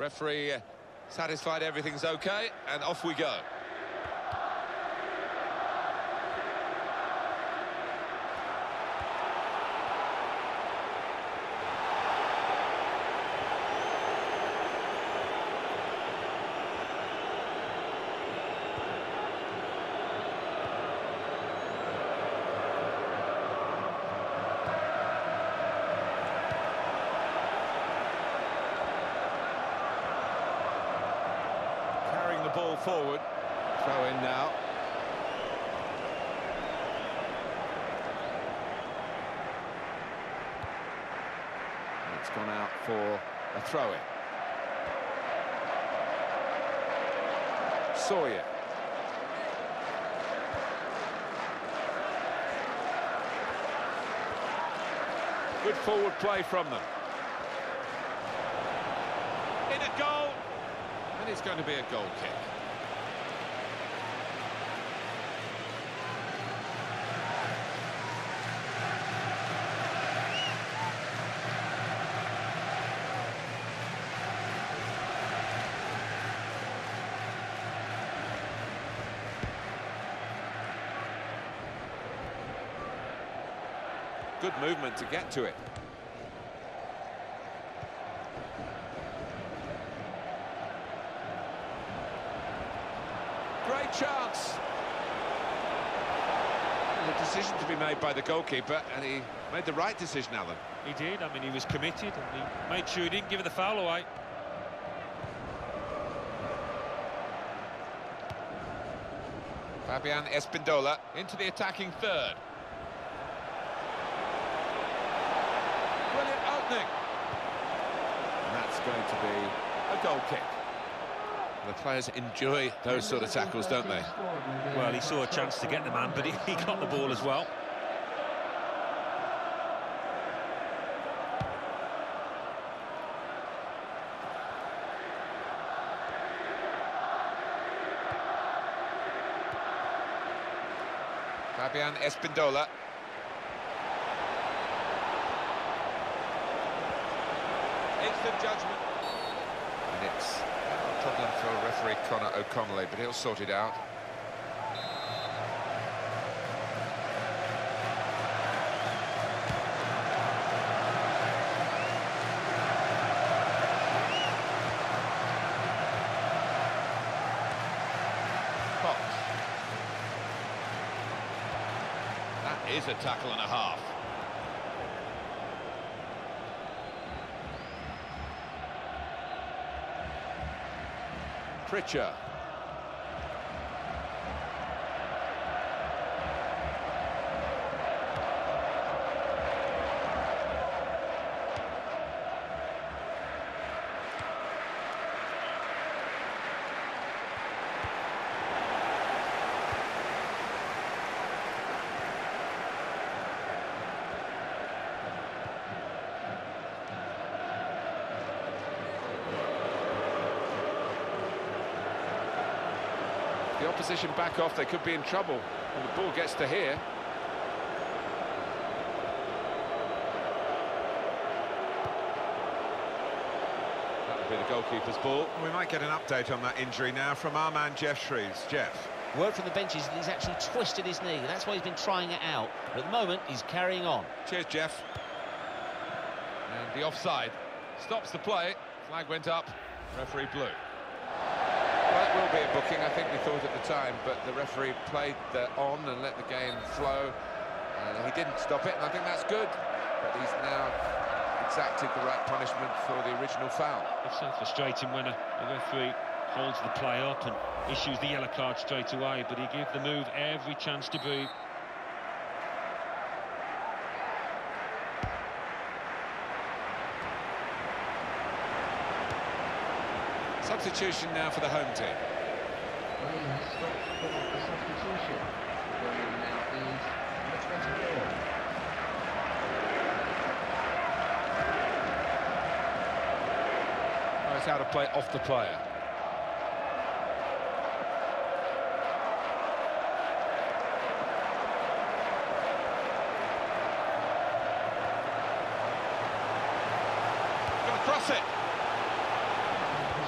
Referee satisfied everything's okay, and off we go. Ball forward, throw in now. It's gone out for a throw-in. Sawyer. Good forward play from them. In a goal. And it's going to be a goal kick. Good movement to get to it. Great chance. There's a decision to be made by the goalkeeper, and he made the right decision, Alan. He did. I mean, he was committed, and he made sure he didn't give the foul away. Fabian Espindola into the attacking third. Brilliant opening. And that's going to be a goal kick. The players enjoy those sort of tackles, don't they? Well, he saw a chance to get the man, but he got the ball as well. Fabian Espindola. Instant judgment. And it's a problem for referee Conor O'Connelly, but he'll sort it out. Fox. That is a tackle and a half. Pritchard. The opposition back off, they could be in trouble when the ball gets to here. That would be the goalkeeper's ball. We might get an update on that injury now from our man Jeff Shreves. Jeff. Word from the benches that he's actually twisted his knee. That's why he's been trying it out. But at the moment, he's carrying on. Cheers, Jeff. And the offside stops the play. Flag went up. Referee blew. Well, it will be a booking, I think we thought at the time, but the referee played on and let the game flow. He didn't stop it, and I think that's good. But he's now exacted the right punishment for the original foul. It's so frustrating when a referee holds the play up and issues the yellow card straight away, but he gave the move every chance to breathe. Substitution now for the home team. Substitution. Now is number 24. Oh, it's out of play off the player. Gonna cross it.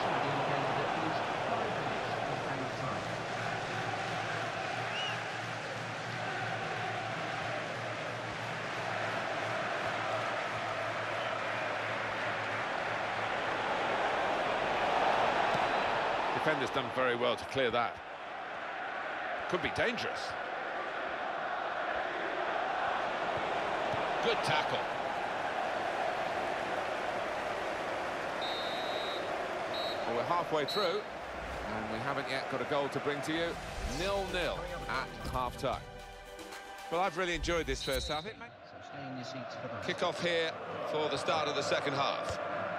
defender's done very well to clear that. Could be dangerous. Good tackle. Well, we're halfway through, and we haven't yet got a goal to bring to you. 0-0 at half-time. Well, I've really enjoyed this first half. So stay in your seats for the Kick-off here for the start of the second half.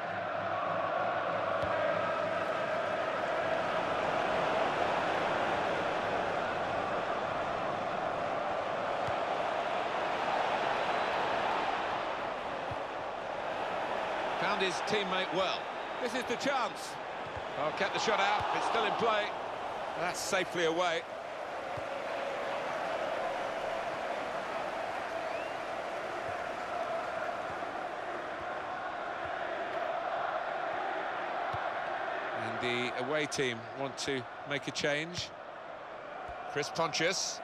Found his teammate well. This is the chance. Oh, kept the shot out. It's still in play. That's safely away. And the away team want to make a change. Chris Pontius.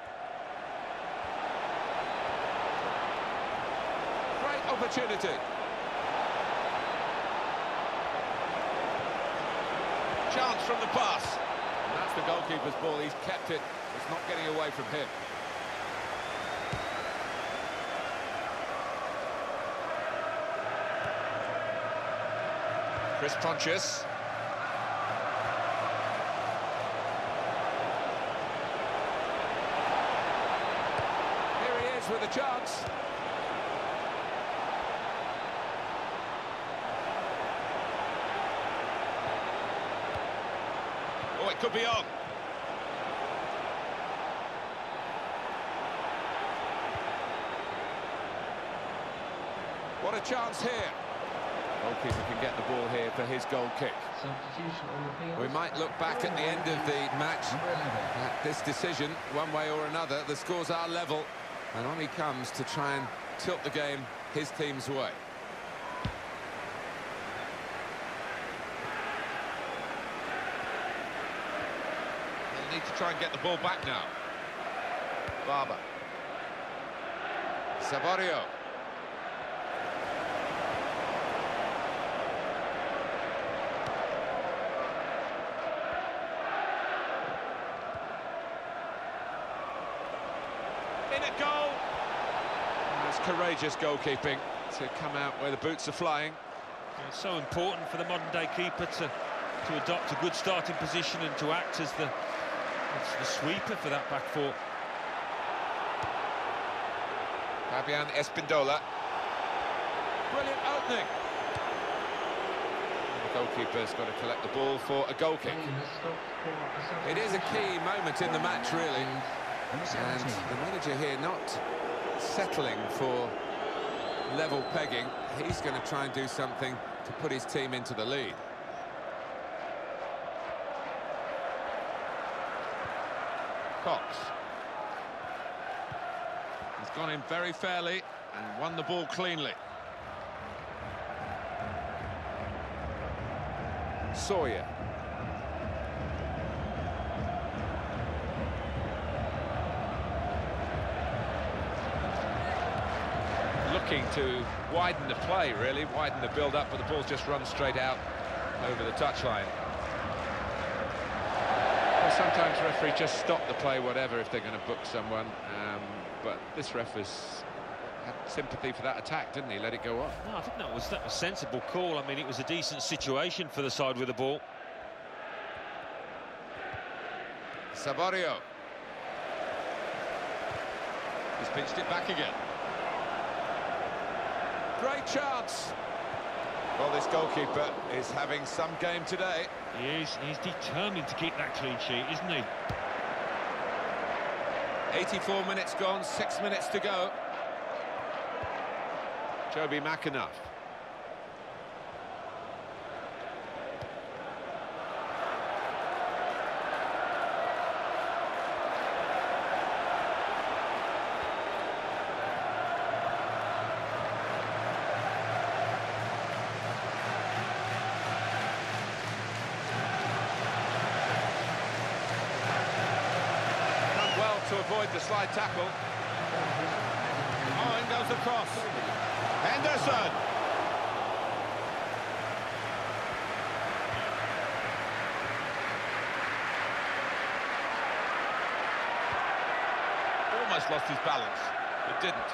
Great opportunity. Chance from the pass. And that's the goalkeeper's ball. He's kept it. It's not getting away from him. Chris Pontius. Here he is with a chance. Oh, it could be on. What a chance here. Goalkeeper can get the ball here for his goal kick. substitution on the field. We might look back at the end of the match at this decision, one way or another. The scores are level, and on he comes to try and tilt the game his team's way. They'll need to try and get the ball back now. Barber. Saborio. In a goal. It's courageous goalkeeping to come out where the boots are flying. It's so important for the modern-day keeper to adopt a good starting position and to act as the sweeper for that back four. Fabian Espindola. Brilliant opening. The goalkeeper's got to collect the ball for a goal kick. It is a key moment in the match, really. And the manager here not settling for level pegging. He's going to try and do something to put his team into the lead. Cox. He's gone in very fairly and won the ball cleanly. Sawyer. Looking to widen the play, really, widen the build-up, but the ball's just run straight out over the touchline. Well, sometimes referees just stop the play, whatever, if they're going to book someone. But this referee's had sympathy for that attack, didn't he? Let it go on. No, I think that was a sensible call. I mean, it was a decent situation for the side with the ball. Saborio. He's pinched it back again. Great chance. Well, this goalkeeper is having some game today. He is. He's determined to keep that clean sheet, isn't he? 84 minutes gone, 6 minutes to go. Joby McAnuff. To avoid the slide tackle. Oh, in goes the cross. Henderson. almost lost his balance, but didn't.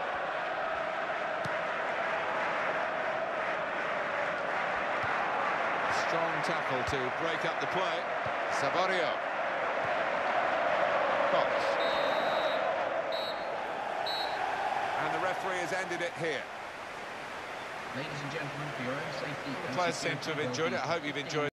Strong tackle to break up the play. Saborio. Cox. And the referee has ended it here. Ladies and gentlemen, for your own safety... The players seem to have enjoyed it. I hope you've enjoyed